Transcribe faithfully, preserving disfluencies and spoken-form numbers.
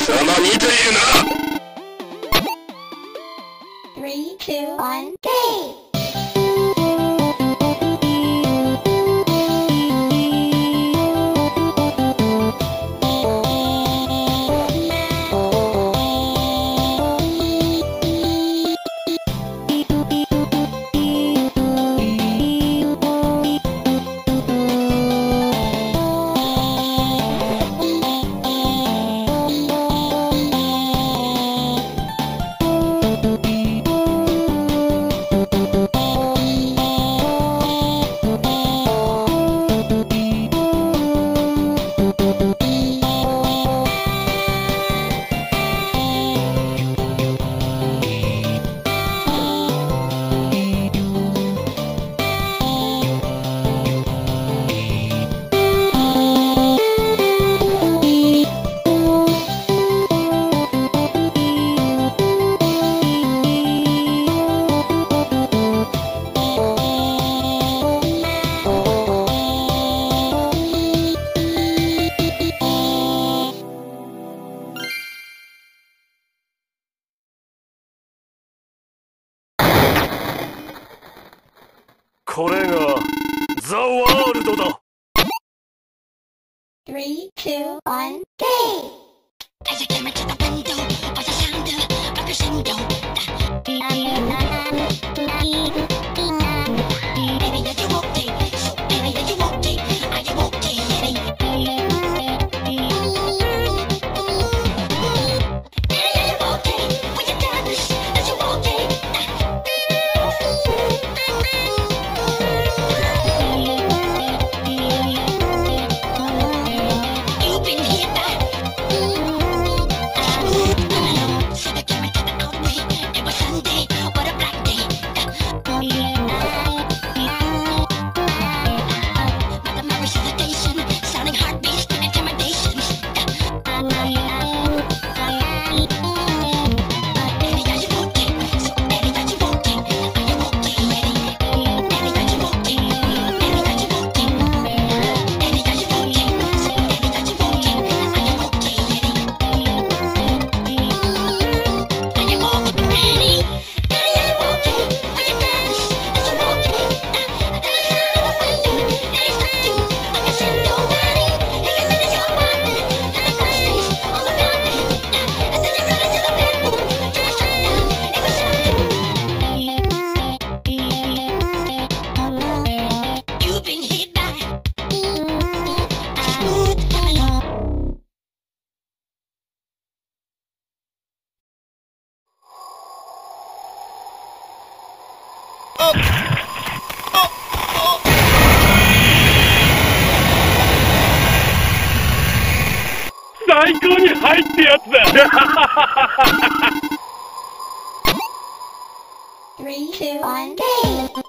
様にというな。 three, two, one, game! これがザ・ワールドだ。 three, two, one, game! As I came into the window, was the sound of a crescendo. Baby, are you okay? So, baby, are you okay? Are you okay? Baby, are you okay? When you dance, are you okay? You've been hit by so they came into the outway. It was Sunday, what a black day. Mother Mary solicitation, sounding heartbeats, intimidations. Baby, are you okay? So, baby, are you okay? Are you okay? Baby, are you okay? Baby, are you okay? Baby, are you okay? So, baby, are you okay? Are you okay? Are you ready? Baby, are you okay? When you dance, are you okay? There's nothing I can say nobody. You can finish your body, and the questions all around me. And then you run into the bedroom, to the sundown, it was something. You've been hit by a smooth criminal. Oh! 最高に入ってやつだ。 three, two, one, game!